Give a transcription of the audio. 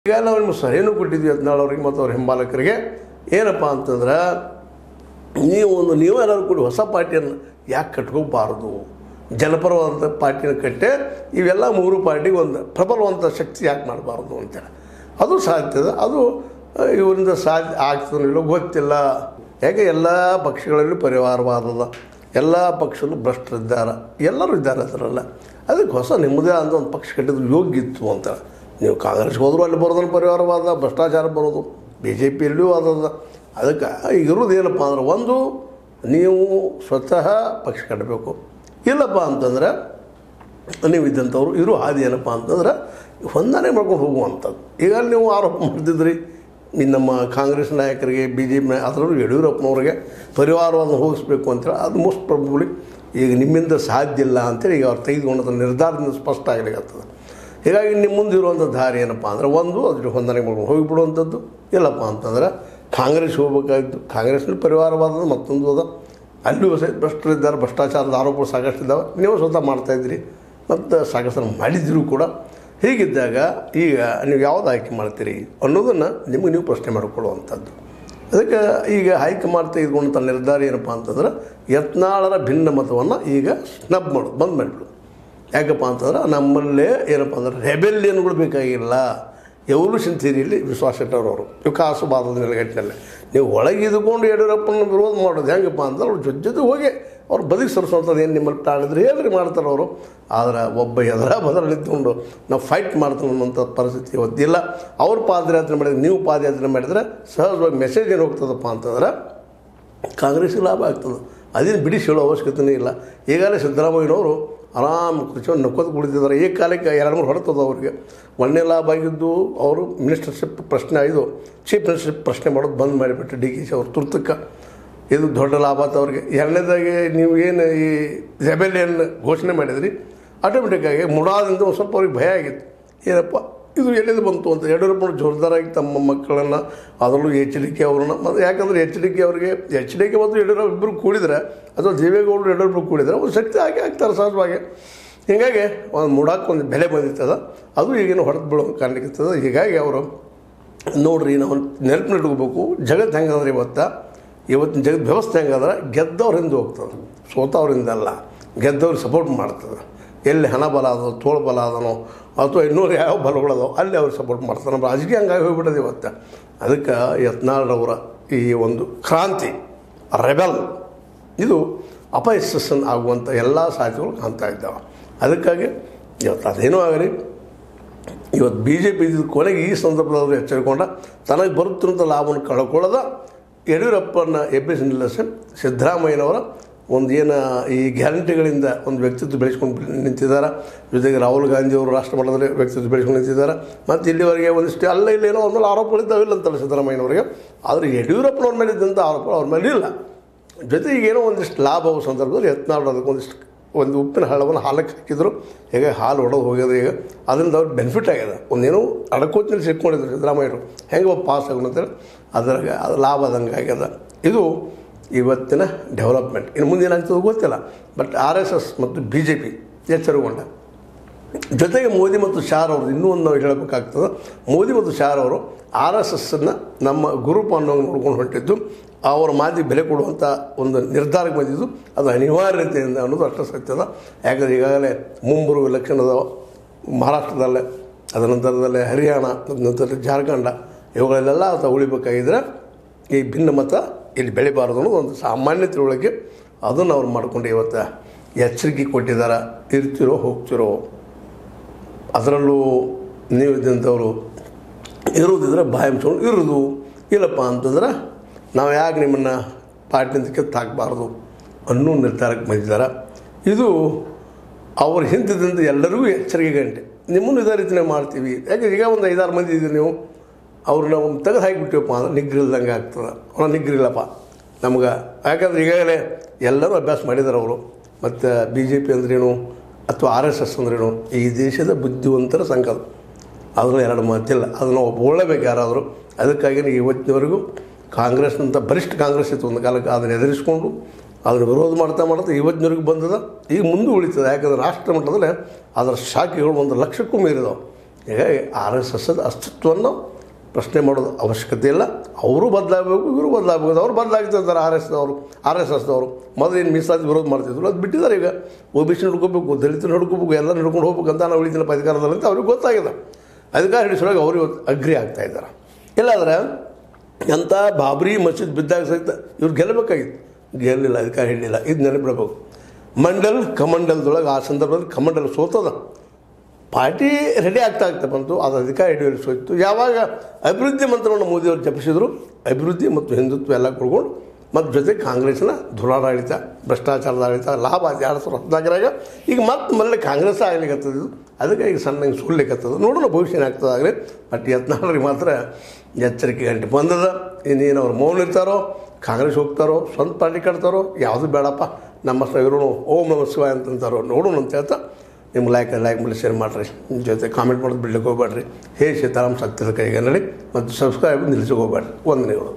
ಈಗ ನಾವು ನಿಮ್ಮ ಸಲಹೆನೂ ಕೊಟ್ಟಿದ್ವಿ ಹದಿನಾಳವ್ರಿಗೆ ಮತ್ತು ಅವ್ರ ಹಿಂಬಾಲಕರಿಗೆ ಏನಪ್ಪ ಅಂತಂದ್ರೆ ನೀವು ಎಲ್ಲರೂ ಕೂಡಿ ಹೊಸ ಪಾರ್ಟಿಯನ್ನು ಯಾಕೆ ಕಟ್ಕೋಬಾರ್ದು, ಜನಪರವಾದಂಥ ಪಾರ್ಟಿನ ಕಟ್ಟೆ ಇವೆಲ್ಲ ಮೂರು ಪಾರ್ಟಿಗೆ ಒಂದು ಪ್ರಬಲವಂಥ ಶಕ್ತಿ ಯಾಕೆ ಮಾಡಬಾರ್ದು ಅಂತೇಳಿ. ಅದು ಸಾಧ್ಯದ, ಅದು ಇವರಿಂದ ಸಾಧ್ಯ ಆಗ್ತದೋ ಗೊತ್ತಿಲ್ಲ. ಯಾಕೆ ಎಲ್ಲ ಪಕ್ಷಗಳಲ್ಲಿ ಪರಿವಾರವಾದದ, ಎಲ್ಲ ಪಕ್ಷದಲ್ಲೂ ಭ್ರಷ್ಟರಿದ್ದಾರೆ, ಎಲ್ಲರೂ ಇದ್ದಾರೆ ಅದರಲ್ಲ. ಅದಕ್ಕೆ ಹೊಸ ನಿಮ್ಮದೇ ಅಂತ ಒಂದು ಪಕ್ಷ ಕಟ್ಟಿದ್ರು ಯೋಗ್ಯ ಇತ್ತು ಅಂತ. ನೀವು ಕಾಂಗ್ರೆಸ್ಗೆ ಹೋದರೂ ಅಲ್ಲಿ ಬರೋದನ್ನು ಪರಿವಾರವಾದ, ಭ್ರಷ್ಟಾಚಾರ ಬರೋದು, ಬಿ ಜೆ ಪಿಯಲ್ಲಿಯೂ ಆದದ. ಅದಕ್ಕೆ ಈಗ ಇರೋದು ಏನಪ್ಪ ಅಂದ್ರೆ, ಒಂದು ನೀವು ಸ್ವತಃ ಪಕ್ಷ ಕಟ್ಟಬೇಕು, ಇಲ್ಲಪ್ಪ ಅಂತಂದ್ರೆ ನೀವು ಇದ್ದಂಥವ್ರು ಇರೋ ಹಾದಿ ಏನಪ್ಪ ಅಂತಂದ್ರೆ ಹೊಂದಾಣೆ ಮಾಡ್ಕೊಂಡು ಹೋಗುವಂಥದ್ದು. ಈಗ ನೀವು ಆರೋಪ ಮಾಡ್ತಿದ್ರಿ ನಮ್ಮ ಕಾಂಗ್ರೆಸ್ ನಾಯಕರಿಗೆ, ಬಿ ಜೆ ಪಿ ಅದರಲ್ಲೂ ಯಡಿಯೂರಪ್ಪನವ್ರಿಗೆ ಪರಿವಾರವನ್ನು ಹೋಗಿಸ್ಬೇಕು ಅಂತೇಳಿ. ಅದು ಮೋಸ್ಟ್ ಪ್ರಾಬಬ್ಲಿ ಈಗ ನಿಮ್ಮಿಂದ ಸಾಧ್ಯ ಇಲ್ಲ ಅಂತೇಳಿ ಈಗ ಅವ್ರು ತೆಗೆದುಕೊಂಡ ನಿರ್ಧಾರದಿಂದ ಸ್ಪಷ್ಟ ಆಗಲಿಕ್ಕತ್ತದೆ. ಹೀಗಾಗಿ ನಿಮ್ಮ ಮುಂದೆ ಇರುವಂಥ ದಾರಿ ಏನಪ್ಪ ಅಂದರೆ, ಒಂದು ಅದ್ರ ಹೊಂದಾಣಿಕೆ ಮಾಡ್ಕೊಂಡು ಹೋಗಿಬಿಡುವಂಥದ್ದು, ಇಲ್ಲಪ್ಪ ಅಂತಂದ್ರೆ ಕಾಂಗ್ರೆಸ್ ಹೋಗ್ಬೇಕಾಗಿತ್ತು. ಕಾಂಗ್ರೆಸ್ನಲ್ಲಿ ಪರಿವಾರವಾದ ಮತ್ತೊಂದು ಅದ, ಅಲ್ಲಿಯೂ ಸಹ ಭ್ರಷ್ಟರಿದ್ದಾರೆ, ಭ್ರಷ್ಟಾಚಾರದ ಆರೋಪಗಳು ಸಾಕಷ್ಟಿದ್ದಾವೆ. ನೀವು ಸ್ವತಃ ಮಾಡ್ತಾಯಿದ್ದೀರಿ ಮತ್ತು ಸಾಕಷ್ಟು ಮಾಡಿದ್ರು ಕೂಡ. ಹೀಗಿದ್ದಾಗ ಈಗ ನೀವು ಯಾವುದು ಆಯ್ಕೆ ಮಾಡ್ತೀರಿ ಅನ್ನೋದನ್ನು ನಿಮಗೆ ನೀವು ಪ್ರಶ್ನೆ ಮಾಡಿಕೊಳ್ಳುವಂಥದ್ದು. ಅದಕ್ಕೆ ಈಗ ಹೈಕಮಾಂಡ್ ತೆಗೆದುಕೊಂಡಂಥ ನಿರ್ಧಾರ ಏನಪ್ಪ ಅಂತಂದ್ರೆ, ಯತ್ನಾಳರ ಭಿನ್ನ ಮತವನ್ನು ಈಗ ಸ್ನಬ್ ಮಾಡೋದು, ಬಂದ್ ಮಾಡಿಬಿಡು. ಯಾಕಪ್ಪ ಅಂತಂದ್ರೆ ನಮ್ಮಲ್ಲೇ ಏನಪ್ಪ ಅಂದ್ರೆ ರೆಬೆಲಿಯನ್ಗಳು ಬೇಕಾಗಿಲ್ಲ. ಎವಲ್ಯೂಷನ್ ಥಿಯರಿಯಲ್ಲಿ ವಿಶ್ವಾಸ ಇಟ್ಟವ್ರವರು ವಿಕಾಸವಾದದ ನೆಲೆಗಟ್ಟಿನಲ್ಲಿ ನೀವು ಒಳಗೆ ಇದ್ಕೊಂಡು ಯಡಿಯೂರಪ್ಪನ ವಿರೋಧ ಮಾಡೋದು ಹೆಂಗಪ್ಪ ಅಂತಂದ್ರೆ ಅವ್ರು ಜೊತೆ ಹೋಗಿ ಅವ್ರು ಬದುಕಿ ಸರಿಸುವಂಥದ್ದು ಏನು ನಿಮ್ಮಲ್ಲಿ ತಾಳಿದ್ರೆ ಹೇಳ್ರಿ ಮಾಡ್ತಾರೆ ಅವರು. ಆದರೆ ಒಬ್ಬ ಎದರ ಬದಲಿದ್ದುಕೊಂಡು ನಾವು ಫೈಟ್ ಮಾಡ್ತೀವಿ ಅನ್ನೋಂಥ ಪರಿಸ್ಥಿತಿ ಇವತ್ತಿಲ್ಲ. ಅವ್ರು ಪಾದಯಾತ್ರೆ ಮಾಡಿದ್ರೆ, ನೀವು ಪಾದಯಾತ್ರೆ ಮಾಡಿದರೆ ಸಹಜವಾಗಿ ಮೆಸೇಜ್ ಏನು ಹೋಗ್ತದಪ್ಪ ಅಂತಂದ್ರೆ ಕಾಂಗ್ರೆಸ್ಗೆ ಲಾಭ ಆಗ್ತದೆ. ಅದೇನು ಬಿಡಿಸಿ ಹೇಳೋ ಅವಶ್ಯಕತೆಯೇ ಇಲ್ಲ. ಈಗಾಗಲೇ ಸಿದ್ದರಾಮಯ್ಯನವರು ಆರಾಮ್ ಕುರ್ಚಿಯನ್ನು ನಕ್ಕೋದು ಕುಳಿತಿದ್ದಾರೆ. ಈ ಕಾಲಕ್ಕೆ 2-3 ಹೊರತದ ಅವ್ರಿಗೆ. ಒಂದನೇ ಲಾಭ ಆಗಿದ್ದು ಅವರು ಮಿನಿಸ್ಟರ್ಶಿಪ್ ಪ್ರಶ್ನೆ ಆಯಿತು, ಚೀಫ್ ಮಿನಿಸ್ಟರ್ಶಿಪ್ ಪ್ರಶ್ನೆ ಮಾಡೋದು ಬಂದ್ ಮಾಡಿಬಿಟ್ಟು ಡಿ ಕೆ ಶಿ ಅವ್ರು ತುರ್ತಕ್ಕೆ. ಇದು ದೊಡ್ಡ ಲಾಭ ಆಯ್ತು ಅವ್ರಿಗೆ. ಎರಡನೇದಾಗಿ ನೀವು ಏನು ಈ ರೆಬೆಲಿಯನ್ ಘೋಷಣೆ ಮಾಡಿದ್ರಿ, ಆಟೋಮೆಟಿಕ್ಕಾಗಿ ಮುಡಾದಿಂದ ಒಂದು ಸ್ವಲ್ಪ ಅವ್ರಿಗೆ ಭಯ ಆಗಿತ್ತು. ಏನಪ್ಪ ಇದು ಎಲ್ಲಿಂದ ಬಂತು ಅಂತ. ಯಡಿಯೂರಪ್ಪನ ಜೋರ್ದಾರಾಗಿ ತಮ್ಮ ಮಕ್ಕಳನ್ನು, ಅದರಲ್ಲೂ ಎಚ್ ಡಿ ಕೆ ಅವ್ರನ್ನ, ಮತ್ತು ಯಾಕಂದರೆ ಎಚ್ ಡಿ ಕೆ ಮತ್ತು ಯಡಿಯೂರಪ್ಪ ಇಬ್ಬರು ಕೂಡಿದ್ರೆ, ಅಥವಾ ದೇವೇಗೌಡರು ಯಡಿಯೂರಪ್ಪ ಕೂಡಿದ್ರೆ ಒಂದು ಶಕ್ತಿ ಆಗ್ತಾರೆ ಸಹಜವಾಗಿ. ಹೀಗಾಗಿ ಒಂದು ಮುಡಾಕ್ಕೆ ಒಂದು ಬೆಲೆ ಬಂದಿರ್ತದೆ. ಅದು ಈಗೇನು ಹೊಡೆದು ಬೀಳೋ ಕಾರಣಕ್ಕಿರ್ತದೆ. ಹೀಗಾಗಿ ಅವರು ನೋಡ್ರಿ, ನಾವು ನೆನಪಿನ ಇಟ್ಕೋಬೇಕು, ಜಗತ್ತು ಹೆಂಗಂದ್ರೆ ಇವತ್ತಿನ ಜಗತ್ತು ವ್ಯವಸ್ಥೆ ಹೆಂಗಂದ್ರೆ ಗೆದ್ದವ್ರ ಹಿಂದೆ ಹೋಗ್ತದೆ, ಸೋತವ್ರಿಂದಲ್ಲ. ಗೆದ್ದವ್ರಿಗೆ ಸಪೋರ್ಟ್ ಮಾಡ್ತದೆ. ಎಲ್ಲಿ ಹಣ ಬಲ ಅದೋ, ತೋಳು ಬಲ ಅದನೋ, ಅಥವಾ ಇನ್ನೂರು ಯಾವ ಬಲಗಳದೋ ಅಲ್ಲಿ ಅವ್ರಿಗೆ ಸಪೋರ್ಟ್ ಮಾಡ್ತಾರೆ. ನಮ್ಮ ರಾಜಕೀಯ ಹಂಗಾಗಿ ಹೋಗ್ಬಿಟ್ಟದೆ ಇವತ್ತು. ಅದಕ್ಕೆ ಯತ್ನಾಳರವರ ಈ ಒಂದು ಕ್ರಾಂತಿ, ರೆಬೆಲ್, ಇದು ಅಪಯಶಸ್ಸನ್ನು ಆಗುವಂಥ ಎಲ್ಲ ಸಾಧ್ಯತೆಗಳು ಕಾಣ್ತಾ ಇದ್ದಾವೆ. ಅದಕ್ಕಾಗಿ ಇವತ್ತು ಅದೇನೂ ಆಗಲಿ, ಇವತ್ತು ಬಿ ಜೆ ಪಿ ಕೊನೆಗೆ ಈ ಸಂದರ್ಭದವರು ಎಚ್ಚರಿಕೊಂಡ ತನಗೆ ಬರುತ್ತಿರುವಂಥ ಲಾಭವನ್ನು ಕಳ್ಕೊಳ್ಳೋದ ಯಡಿಯೂರಪ್ಪನ ಎಬ್ಬಿಸಿ ನಿಲ್ಲಿಸಿ ಸಿದ್ದರಾಮಯ್ಯನವರ ಒಂದು ಏನು ಈ ಗ್ಯಾರಂಟಿಗಳಿಂದ ಒಂದು ವ್ಯಕ್ತಿತ್ವ ಬೆಳೆಸ್ಕೊಂಡು ನಿಂತಿದ್ದಾರೆ. ಜೊತೆಗೆ ರಾಹುಲ್ ಗಾಂಧಿಯವರು ರಾಷ್ಟ್ರ ಮಟ್ಟದಲ್ಲಿ ವ್ಯಕ್ತಿತ್ವ ಬೆಳೆಸ್ಕೊಂಡು ನಿಂತಿದ್ದಾರೆ. ಮತ್ತು ಇಲ್ಲಿವರೆಗೆ ಒಂದಿಷ್ಟು ಇಲ್ಲೇನೋ ಒಂದೆಲ್ಲ ಆರೋಪಗಳಿದ್ದಾವಿಲ್ಲ ಅಂತಲ್ಲ ಸಿದ್ದರಾಮಯ್ಯನವರಿಗೆ. ಆದರೆ ಯಡಿಯೂರಪ್ಪನವ್ರ ಮೇಲೆ ಇದ್ದಂಥ ಆರೋಪ ಅವ್ರ ಮೇಲೆ ಇಲ್ಲ. ಜೊತೆಗೆ ಏನೋ ಒಂದಿಷ್ಟು ಲಾಭ ಸಂದರ್ಭದಲ್ಲಿ ಯತ್ನಾಳ್ ಅದಕ್ಕೆ ಒಂದು ಉಪ್ಪಿನ ಹಳ್ಳವನ್ನು ಹಾಲಕ್ಕೆ ಹಾಕಿದ್ರು. ಈಗ ಹಾಲು ಹೊಡೆದು ಹೋಗ್ಯದ. ಈಗ ಅದರಿಂದ ಅವ್ರಿಗೆ ಬೆನಿಫಿಟ್ ಆಗ್ಯದ. ಒಂದೇನೋ ಅಡಕೋಚಿನಲ್ಲಿ ಸಿಕ್ಕೊಂಡಿದ್ರು ಸಿದ್ದರಾಮಯ್ಯರು, ಹೆಂಗೆ ಪಾಸ್ ಆಗೋಣ ಅಂತೇಳಿ ಅದ್ರಾಗ ಅದು ಲಾಭ ಆದಂಗೆ ಆಗ್ಯದ. ಇದು ಇವತ್ತಿನ ಡೆವಲಪ್ಮೆಂಟ್. ಇನ್ನು ಮುಂದೆ ಏನಾಗ್ತದೆ ಗೊತ್ತಿಲ್ಲ. ಬಟ್ RSS ಮತ್ತು BJP ಎಚ್ಚರಗೊಂಡ. ಜೊತೆಗೆ ಮೋದಿ ಮತ್ತು ಶಾರ್ ಅವರು ಇನ್ನೂ ಒಂದು ನಾವು ಹೇಳಬೇಕಾಗ್ತದೆ. ಮೋದಿ ಮತ್ತು ಶಾರ್ ಅವರು RSSನ್ನು ನಮ್ಮ ಗ್ರೂಪ್ ಅನ್ನೋ ನೋಡ್ಕೊಂಡು ಹೊಂಟಿದ್ದು, ಅವರ ಮಾತಿಗೆ ಬೆಲೆ ಕೊಡುವಂಥ ಒಂದು ನಿರ್ಧಾರಕ್ಕೆ ಬಂದಿದ್ದು ಅದು ಅನಿವಾರ್ಯತೆಯಿಂದ ಅನ್ನೋದು ಅಷ್ಟು ಸತ್ಯದ. ಯಾಕಂದರೆ ಈಗಾಗಲೇ ಮುಂಬರುವ ಎಲೆಕ್ಷನ್ ಅದಾವ ಮಹಾರಾಷ್ಟ್ರದಲ್ಲೇ, ಅದರ ನಂತರದಲ್ಲೇ ಹರಿಯಾಣ, ನಂತರ ಜಾರ್ಖಂಡ, ಇವುಗಳಲ್ಲೆಲ್ಲ ಅದು ಉಳಿಬೇಕಾಗಿದ್ದರೆ ಈ ಭಿನ್ನ ಮತ ಇಲ್ಲಿ ಬೆಳಿಬಾರ್ದು ಅನ್ನೋದು ಒಂದು ಸಾಮಾನ್ಯ ತಿಳುವಳಿಕೆ. ಅದನ್ನು ಅವ್ರು ಮಾಡಿಕೊಂಡು ಇವತ್ತು ಎಚ್ಚರಿಕೆ ಕೊಟ್ಟಿದ್ದಾರೆ. ಇರ್ತಿರೋ ಹೋಗ್ತಿರೋ, ಅದರಲ್ಲೂ ನೀವು ಇದ್ದಂಥವ್ರು ಇರುವುದಿದ್ರೆ ಬಾಯಿ ಮುಚ್ಕೊಂಡು ಇರೋದು, ಇಲ್ಲಪ್ಪ ಅಂತಂದ್ರೆ ನಾವು ಯಾಕೆ ನಿಮ್ಮನ್ನು ಪಾರ್ಟಿಯಿಂದ ಕಿತ್ತಾಕಬಾರ್ದು ಅನ್ನೋ ನಿರ್ಧಾರಕ್ಕೆ ಬಂದಿದ್ದಾರೆ. ಇದು ಅವ್ರ ಹಿಂದಿದ್ದಂಥ ಎಲ್ಲರಿಗೂ ಎಚ್ಚರಿಕೆ ಗಂಟೆ. ನಿಮ್ಮನ್ನು ಇದೇ ರೀತಿಯೇ ಮಾಡ್ತೀವಿ. ಯಾಕೆ ಈಗ ಒಂದು 5-6 ಮಂದಿ ಇದ್ದೀರಿ ನೀವು, ಅವ್ರನ್ನ ಒಂದು ತೆಗೆದು ಹಾಕಿಬಿಟ್ಟಿವಪ್ಪ ಅಂದ್ರೆ ನಿಗ್ರಿಲ್ದಂಗೆ ಆಗ್ತದೆ. ಅವನ ನಿಗ್ರಿಲ್ಲಪ್ಪ ನಮ್ಗೆ. ಯಾಕಂದ್ರೆ ಈಗಾಗಲೇ ಎಲ್ಲರೂ ಅಭ್ಯಾಸ ಮಾಡಿದ್ದಾರೆ ಅವರು. ಮತ್ತು BJP ಅಂದ್ರೇನು ಅಥವಾ RSS ಅಂದ್ರೇನು ಈ ದೇಶದ ಬುದ್ಧಿವಂತರ ಸಂಕಲ್ಪ. ಅದನ್ನು 2 ಮಾತಿಲ್ಲ. ಅದನ್ನು ಒಳ್ಳೇಬೇಕು ಯಾರಾದರೂ. ಅದಕ್ಕಾಗಿ ಇವತ್ತಿನವರೆಗೂ ಕಾಂಗ್ರೆಸ್ನಂಥ ಬಲಿಷ್ಠ ಕಾಂಗ್ರೆಸ್ ಇತ್ತು ಒಂದು ಕಾಲಕ್ಕೆ, ಅದನ್ನು ಎದುರಿಸ್ಕೊಂಡು ಅದನ್ನು ವಿರೋಧ ಮಾಡ್ತಾ ಇವತ್ತಿನವರೆಗೂ ಬಂದದ. ಈಗ ಮುಂದೆ ಉಳಿತದೆ. ಯಾಕಂದರೆ ರಾಷ್ಟ್ರ ಮಟ್ಟದಲ್ಲಿ ಅದರ ಶಾಖೆಗಳು 1 ಲಕ್ಷಕ್ಕೂ ಮೀರಿದವು. ಹೀಗಾಗಿ ಆರ್ ಎಸ್ ಎಸ್ದ ಅಸ್ತಿತ್ವವನ್ನು ಪ್ರಶ್ನೆ ಮಾಡೋದು ಅವಶ್ಯಕತೆ ಇಲ್ಲ. ಅವರು ಬದಲಾಗಬೇಕು, ಇವರು ಬದಲಾಗಬೇಕು. ಅವ್ರು ಬದಲಾಗ್ತಿರ್ತಾರೆ ಆರ್ ಎಸ್ ಎಸ್ದವರು ಮೊದಲು ಏನು ಮೀಸಲಾತಿ ವಿರೋಧ ಮಾಡ್ತಿದ್ರು ಅದು ಬಿಟ್ಟಿದ್ದಾರೆ. ಈಗ ಒ ಬಿ ಸಿ ನಡ್ಕೋಬೇಕು, ದಲಿತರು ನಡ್ಕೋಬೇಕು, ಎಲ್ಲ ನಡ್ಕೊಂಡು ಹೋಗ್ಬೇಕಂತ ನಾವು ಉಳಿದಿಲ್ಲಪ್ಪ ಅಧಿಕಾರದಲ್ಲಿ ಅಂತ ಅವ್ರಿಗೆ ಗೊತ್ತಾಗಿದೆ. ಅಧಿಕಾರ ಹಿಡಿಸೋಳಗೆ ಅವರು ಇವತ್ತು ಅಗ್ರಿ ಆಗ್ತಾ ಇದ್ದಾರೆ. ಇಲ್ಲಾಂದ್ರೆ ಎಂಥ ಬಾಬ್ರಿ ಮಸೀದ್ ಬಿದ್ದಾಗ ಸಹಿತ ಇವ್ರು ಗೆಲ್ಲಬೇಕಾಗಿತ್ತು, ಗೆಲ್ಲಿಲ್ಲ, ಅಧಿಕಾರ ಹಿಡಲಿಲ್ಲ. ಇದು ನೆನಪಿಡಬೇಕು. ಕಮಂಡಲದೊಳಗೆ ಆ ಸಂದರ್ಭದಲ್ಲಿ ಕಮಂಡಲ ಸೋತದ, ಪಾರ್ಟಿ ರೆಡಿ ಆಗ್ತಾ ಬಂತು, ಅದು ಅಧಿಕಾರ ಹಿಡಿಯಲು ಸೋಯಿತು. ಯಾವಾಗ ಅಭಿವೃದ್ಧಿ ಮಂತ್ರವನ್ನು ಮೋದಿಯವರು ಜಪಿಸಿದ್ರು, ಅಭಿವೃದ್ಧಿ ಮತ್ತು ಹಿಂದುತ್ವ ಎಲ್ಲ ಕೊಡ್ಕೊಂಡು ಮತ್ತು ಜೊತೆ ಕಾಂಗ್ರೆಸ್ನ ದುರಾಡಳಿತ, ಭ್ರಷ್ಟಾಚಾರದ ಆಡಳಿತ, ಲಾಭ 2010 ಈಗ ಮತ್ತೆ ಮರಳಿ ಕಾಂಗ್ರೆಸ್ ಆಗ್ಲಿಕ್ಕತ್ತದ. ಅದಕ್ಕೆ ಈಗ ಸಣ್ಣ ಸುಳ್ಲಿಕ್ಕತ್ತದ. ನೋಡೋಣ ಭವಿಷ್ಯ ಏನಾಗ್ತದೆ ಆಗಲಿ. ಬಟ್ ಯತ್ನಾಳರಿಗೆ ಮಾತ್ರ ಎಚ್ಚರಿಕೆ ಗಂಟೆ ಬಂದದ. ಇನ್ನೇನು ಅವ್ರು ಮೌನ ಇರ್ತಾರೋ, ಕಾಂಗ್ರೆಸ್ ಹೋಗ್ತಾರೋ, ಸ್ವಂತ ಪಾರ್ಟಿ ಕಟ್ತಾರೋ, ಯಾವುದು ಬೇಡಪ್ಪ ನಮ್ಮ ಇರೋಣ ಓಂ ನಮಃ ಶಿವಾಯ ಅಂತಂತಾರೋ ನೋಡೋಣ ಅಂತ ಹೇಳ್ತಾ ನಿಮ್ಗೆ ಲೈಕ್ ಮಾಡಿ ಶೇರ್ ಮಾಡಿರಿ. ನಿಮ್ಮ ಜೊತೆ ಕಾಮೆಂಟ್ ಮಾಡೋದು ಬಿಡ್ಲಿಕ್ಕೆ ಹೋಗ್ಬೇಡ್ರಿ. ಹೇ ಸೀತಾರಾಮ್ ಸತ್ಯದ ಕೈಗೆ ನಡಿ ಮತ್ತು ಸಬ್ಸ್ಕ್ರೈಬ್ ನಿಲ್ಲಿಸಿ ಹೋಗ್ಬೇಡ್ರಿ. ವಂದನೆಗಳು.